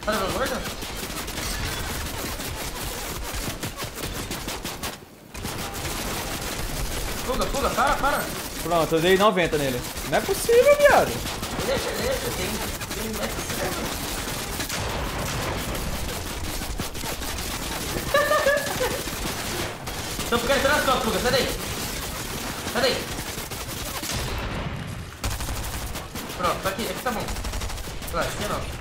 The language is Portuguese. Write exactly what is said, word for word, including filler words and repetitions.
Tá levando gorda? Fuga, fuga, para, para. Pronto, eu dei noventa nele. Não é possível, viado. Deixa, deixa, tem. Tem mais que serve. Tô ficando atrás da fuga, sai daí. Sai daí. Pronto, tá aqui, aqui tá bom. Pronto, aqui não.